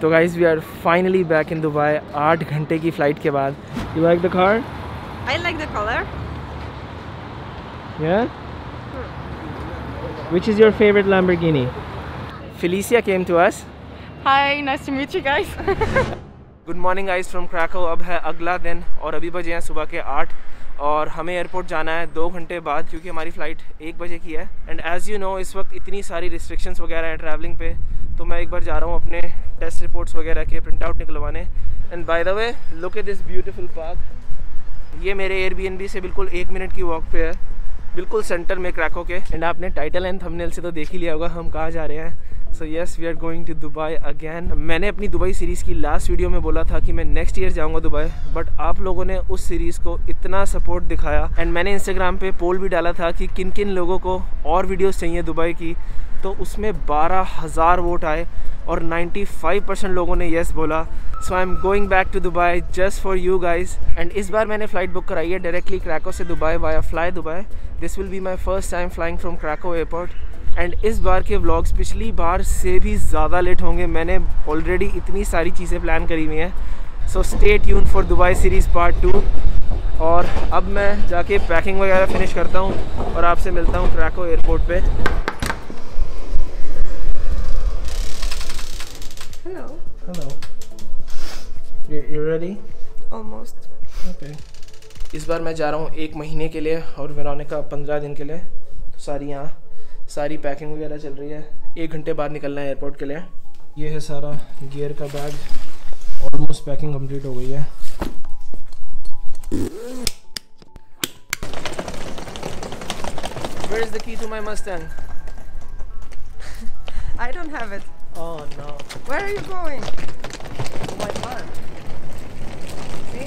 तो guys we are finally back in Dubai 8 घंटे की फ़्लाइट के बाद। You like the car? I like the color. Yeah? Which is your favorite Lamborghini? Felicia came to us. Hi, nice to meet you guys. Good morning guys from Krakow. अब है अगला दिन और अभी बजे हैं सुबह के 8 और हमें एयरपोर्ट जाना है 2 घंटे बाद क्योंकि हमारी फ़्लाइट 1 बजे की है। एंड एज़ यू नो इस वक्त इतनी सारी रिस्ट्रिक्शंस वगैरह हैं ट्रैवलिंग पे, तो मैं एक बार जा रहा हूँ अपने टेस्ट रिपोर्ट्स वगैरह के प्रिंट आउट निकलवाने। And by the way look at this beautiful park. ये मेरे एयरबीएनबी से बिल्कुल 1 मिनट की वॉक पे है, बिल्कुल सेंटर में क्रैको के। एंड आपने टाइटल एंड थंबनेल से तो देख ही लिया होगा हम कहाँ जा रहे हैं। So yes we are going to Dubai again. मैंने अपनी दुबई सीरीज़ की लास्ट वीडियो में बोला था कि मैं नेक्स्ट ईयर जाऊंगा दुबई, बट आप लोगों ने उस सीरीज़ को इतना सपोर्ट दिखाया एंड मैंने इंस्टाग्राम पे पोल भी डाला था कि किन किन लोगों को और वीडियोस चाहिए दुबई की, तो उसमें 12,000 वोट आए और 95% लोगों ने येस बोला। So I am going back to Dubai just for you guys. And इस बार मैंने फ़्लाइट बुक कराई है डायरेक्टली क्रैको से Dubai via fly Dubai. This will be my first time flying from Krakow airport. And इस बार के vlogs पिछली बार से भी ज़्यादा लेट होंगे। मैंने ऑलरेडी इतनी सारी चीज़ें प्लान करी हुई हैं। So stay tune for Dubai series part 2। और अब मैं जाके पैकिंग वगैरह फिनिश करता हूँ और आपसे मिलता हूँ क्रैको एयरपोर्ट पे। Hello. Hello, you ready? Almost. Okay. इस बार मैं जा रहा हूँ 1 महीने के लिए और वेरोनिका 15 दिन के लिए। तो सारी पैकिंग वगैरह चल रही है। 1 घंटे बाद निकलना है एयरपोर्ट के लिए। ये है सारा गियर का बैग, ऑलमोस्ट पैकिंग कंप्लीट हो गई है। Where is the key to my Mustang? I don't have it. Oh no. Where are you going? To my car. See?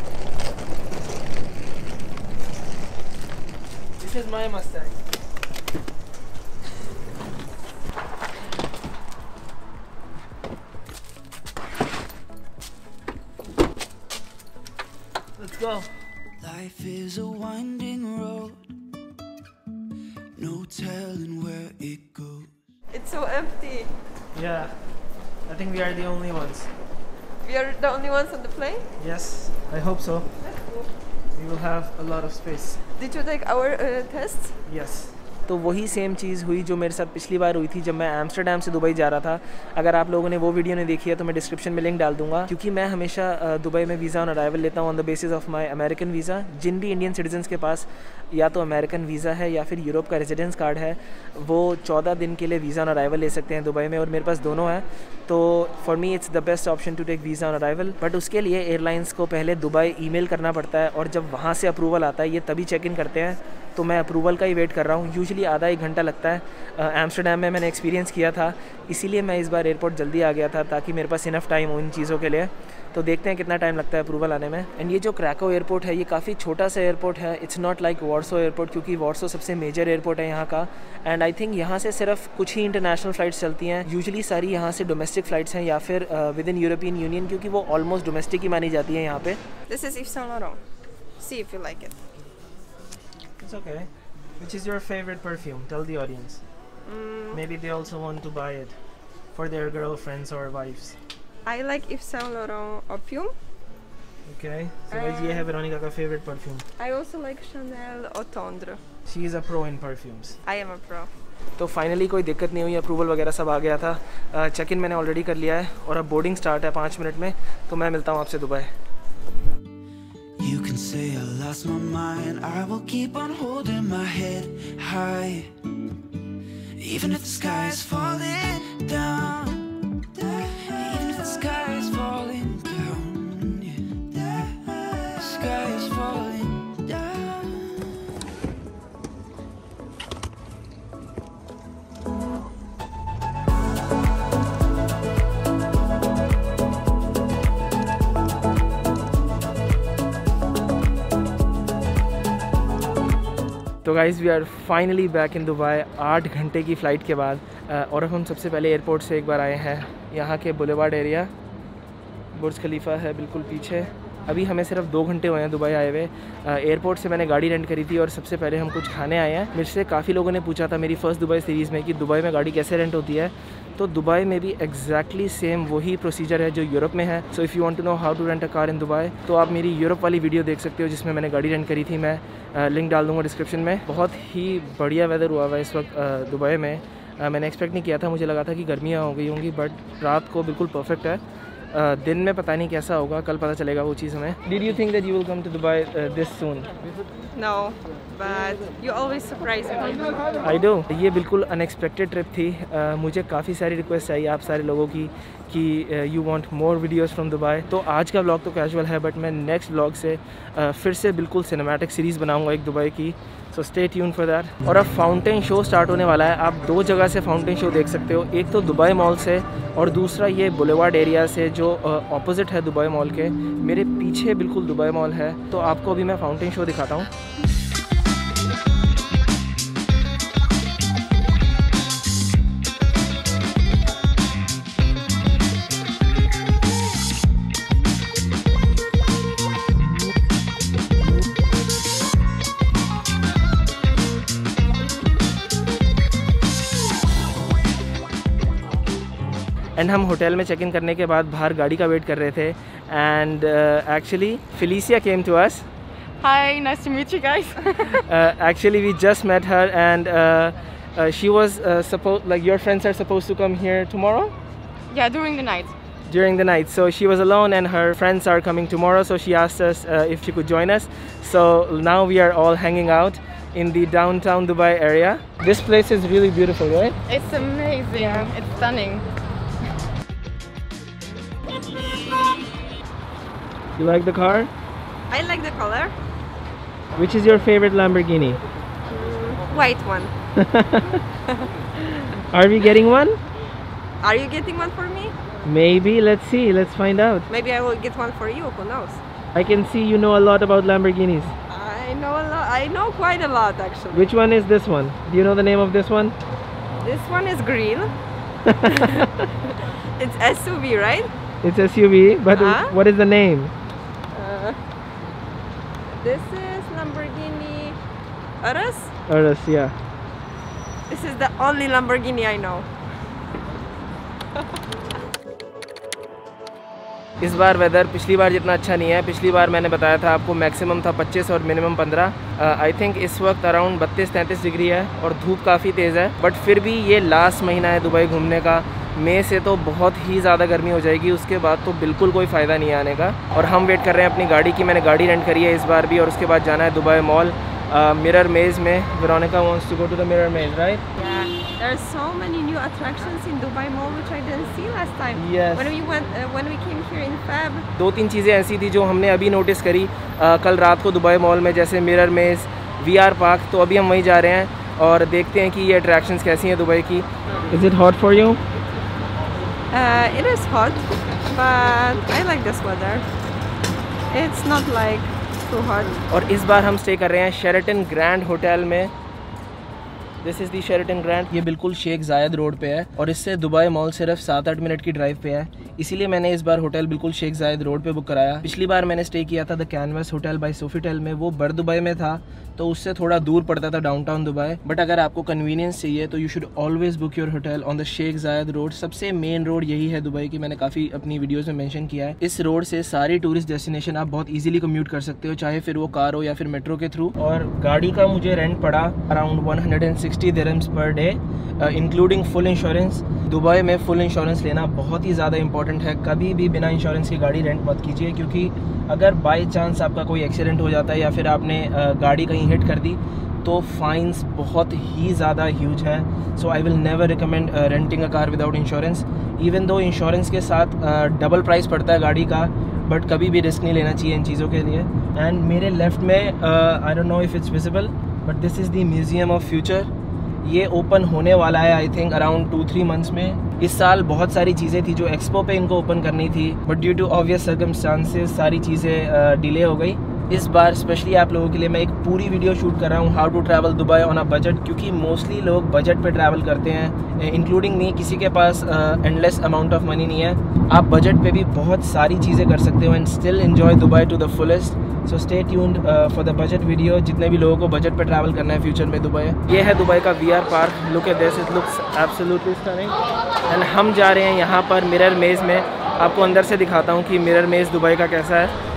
This is my Mustang. Let's go. Life is a winding road, no telling where it goes. It's so empty. Yeah, I think we are the only ones. We are the only ones on the plane? Yes, I hope so. That's cool. We will have a lot of space. Did you take our tests? Yes. तो वही same चीज़ हुई जो मेरे साथ पिछली बार हुई थी जब मैं एम्स्टर्डम से दुबई जा रहा था। अगर आप लोगों ने वो वीडियो नहीं देखी है तो मैं डिस्क्रिप्शन में लिंक डाल दूंगा, क्योंकि मैं हमेशा दुबई में वीज़ा ऑन अराइवल लेता हूँ on the basis of my American visa. जिन भी इंडियन सिटीजन्स के पास या तो अमेरिकन वीज़ा है या फिर यूरोप का रेजिडेंस कार्ड है, वो 14 दिन के लिए वीज़ा ऑन अराइवल ले सकते हैं दुबई में, और मेरे पास दोनों है। तो for me it's the best option to take visa on arrival. But उसके लिए एयरलाइंस को पहले दुबई ईमेल करना पड़ता है और जब वहाँ से अप्रूवल आता है ये तभी चेक इन करते हैं। तो मैं अप्रूवल का ही वेट कर रहा हूँ। यूजुअली आधा 1 घंटा लगता है। एम्स्टर्डम में मैंने एक्सपीरियंस किया था, इसीलिए मैं इस बार एयरपोर्ट जल्दी आ गया था ताकि मेरे पास इनफ टाइम हो इन चीज़ों के लिए। तो देखते हैं कितना टाइम लगता है अप्रूवल आने में। एंड ये जो क्रैको एयरपोर्ट है ये काफ़ी छोटा सा एयरपोर्ट है। It's not like Warsaw airport, क्योंकि वार्सो सबसे मेजर एयरपोर्ट है यहाँ का। एंड आई थिंक यहाँ से सिर्फ कुछ ही इंटरनेशनल फ़्लाइट्स चलती हैं। यूजुअली सारी यहाँ से डोमेस्टिक फ़्लाइट्स हैं या फिर विद इन यूरोपियन यूनियन, क्योंकि वो ऑलमोस्ट डोमेस्टिक ही मानी जाती है यहाँ पे। This is Yves Saint Laurent. See if you like it. It's okay. Which is your favorite perfume? Tell the audience. Maybe they also want to buy it for their girlfriends or wives. I like Yves Saint Laurent Opium. Okay. So guys, ये है Veronica का favorite perfume. I also like Chanel Eau Tendre. She is a pro in perfumes. I am a pro. तो finally कोई दिक्कत नहीं हुई, approval वगैरह सब आ गया था। चेक इन मैंने ऑलरेडी कर लिया है और अब बोर्डिंग स्टार्ट है 5 मिनट में। तो मैं मिलता हूँ आपसे Dubai. You can say I lost my mind, I will keep on holding my head high, even if the sky is falling down, even if the sky is falling down, yeah. The sky is falling down. तो guys we are finally back in Dubai 8 घंटे की flight के बाद। और अब हम सबसे पहले एयरपोर्ट से एक बार आए हैं यहाँ के बुलेवार्ड एरिया। बुर्ज खलीफा है बिल्कुल पीछे। अभी हमें सिर्फ 2 घंटे हुए हैं दुबई आए हुए। एयरपोर्ट से मैंने गाड़ी रेंट करी थी और सबसे पहले हम कुछ खाने आए हैं। मेरे से काफ़ी लोगों ने पूछा था मेरी फ़र्स्ट दुबई सीरीज़ में कि दुबई में गाड़ी कैसे रेंट होती है। तो दुबई में भी एग्जैक्टली सेम वही प्रोसीजर है जो यूरोप में है। So if you want to know how to rent a car in Dubai तो आप मेरी यूरोप वाली वीडियो देख सकते हो जिसमें मैंने गाड़ी रेंट करी थी। मैं लिंक डाल दूँगा डिस्क्रिप्शन में। बहुत ही बढ़िया वेदर हुआ हुआ है इस वक्त दुबई में। मैंने एक्सपेक्ट नहीं किया था, मुझे लगा था कि गर्मियाँ हो गई होंगी, बट रात को बिल्कुल परफेक्ट है। दिन में पता नहीं कैसा होगा, कल पता चलेगा वो चीज़ हमें। Did you think that you will come to Dubai this soon? No, but you always surprise me. I do. ये बिल्कुल अनएक्सपेक्टेड ट्रिप थी। मुझे काफ़ी सारी रिक्वेस्ट आई आप सारे लोगों की कि you want more videos from Dubai. तो आज का व्लॉग तो कैजुअल है, बट मैं नेक्स्ट व्लॉग से फिर से बिल्कुल सिनेमैटिक सीरीज़ बनाऊंगा एक दुबई की। So stay tune for that. और अब फाउंटेन शो स्टार्ट होने वाला है। आप दो जगह से फाउंटेन शो देख सकते हो, एक तो दुबई मॉल से और दूसरा ये बुलेवार्ड एरिया से जो ऑपोजिट है दुबई मॉल के। मेरे पीछे बिल्कुल दुबई मॉल है, तो आपको अभी मैं फाउंटेन शो दिखाता हूँ। एंड हम होटल में चेक इन करने के बाद बाहर गाड़ी का वेट कर रहे थे and actually Felicia came to us. Hi, nice to meet you guys. Actually we just met her and she was supposed, like your friends are supposed to come here tomorrow? Yeah, during the night. During the night. So she was alone and her friends are coming tomorrow, so she asked us if she could join us. So now we are all hanging out in the downtown Dubai area. This place is really beautiful, right? It's amazing. It's stunning. You like the car? I like the color. Which is your favorite Lamborghini? White one. Are we getting one? Are you getting one for me? Maybe. Let's see. Let's find out. Maybe I will get one for you. Who knows? I can see you know a lot about Lamborghinis. I know a lot. I know quite a lot actually. Which one is this one? Do you know the name of this one? This one is green. It's SUV, right? It's SUV, but what is the name? This is Lamborghini Urus. Urus, yeah. This is the only Lamborghini I know. इस बार weather पिछली बार जितना अच्छा नहीं है। पिछली बार मैंने बताया था आपको मैक्सिमम था 25 और मिनिमम 15। आई थिंक इस वक्त अराउंड 32-33 डिग्री है और धूप काफ़ी तेज़ है, बट फिर भी ये लास्ट महीना है दुबई घूमने का। मई से तो बहुत ही ज़्यादा गर्मी हो जाएगी, उसके बाद तो बिल्कुल कोई फ़ायदा नहीं आने का। और हम वेट कर रहे हैं अपनी गाड़ी की। मैंने गाड़ी रेंट करी है इस बार भी, और उसके बाद जाना है दुबई मॉल मिरर मेज़ में। Veronica wants to go to the mirror maze, right? Yeah, there are so many new attractions in Dubai Mall which I didn't see last time. Yes. When we came here in Feb. 2-3 चीज़ें ऐसी थी जो हमने अभी notice करी कल रात को दुबई मॉल में, जैसे मिरर मेज़, VR पार्क। तो अभी हम वहीं जा रहे हैं और देखते हैं कि ये अट्रैक्शंस कैसी हैं दुबई की। Is it hot for you? It is hot, but I like this weather. It's not like too hot. और इस बार हम स्टे कर रहे हैं शेरेटन ग्रैंड होटल में। This is the Sheraton grand. ये बिल्कुल शेख जायद रोड पे है और इससे दुबई मॉल सिर्फ 7-8 मिनट की ड्राइव पे है, इसीलिए मैंने इस बार होटल बिल्कुल शेख जायद रोड पे बुक कराया। पिछली बार मैंने स्टे किया था the Canvas hotel by Sofitel में, वो बर दुबई में था, तो उससे थोड़ा दूर पड़ता था डाउनटाउन दुबई। बट अगर आपको कन्वीनियंस चाहिए तो you should always book your hotel on the Sheikh Zayed road. सबसे मेन रोड यही है दुबई की, मैंने काफ़ी अपनी वीडियोस में मेंशन किया है। इस रोड से सारी टूरिस्ट डेस्टिनेशन आप बहुत इजीली कम्यूट कर सकते हो, चाहे फिर वो कार हो या फिर मेट्रो के थ्रू। और गाड़ी का मुझे रेंट पड़ा around 160 dirhams per day, including full insurance. Dubai में फुल इंश्योरेंस लेना बहुत ही ज़्यादा इंपॉर्टेंट है। कभी भी बिना इंश्योरेंस की गाड़ी रेंट मत कीजिए, क्योंकि अगर बाई चांस आपका कोई एक्सीडेंट हो जाता है या फिर आपने गाड़ी कहीं हिट कर दी तो फाइन्स बहुत ही ज़्यादा ह्यूज हैं। So I will never recommend renting a car without insurance. Even though insurance के साथ डबल प्राइस पड़ता है गाड़ी का, बट कभी भी रिस्क नहीं लेना चाहिए इन चीज़ों के लिए। एंड मेरे लेफ्ट में I don't know if it's visible, but this is the museum of future. ये ओपन होने वाला है आई थिंक अराउंड 2-3 मंथ्स में। इस साल बहुत सारी चीज़ें थी जो एक्सपो पे इनको ओपन करनी थी, but due to obvious circumstances सारी चीज़ें डिले हो गई। इस बार स्पेशली आप लोगों के लिए मैं एक पूरी वीडियो शूट कर रहा हूँ how to travel Dubai on a budget, क्योंकि मोस्टली लोग बजट पे ट्रैवल करते हैं, इंक्लूडिंग मी। किसी के पास एंडलेस अमाउंट ऑफ मनी नहीं है। आप बजट पे भी बहुत सारी चीज़ें कर सकते हो and still enjoy Dubai to the fullest. So stay tuned for the budget video. जितने भी लोगों को बजट पे ट्रैवल करना है फ्यूचर में दुबई, ये है दुबई का VR park. Look at this, it looks absolutely stunning. And हम जा रहे हैं यहाँ पर मिरर मेज़ में। आपको अंदर से दिखाता हूँ कि मिरर मेज़ दुबई का कैसा है।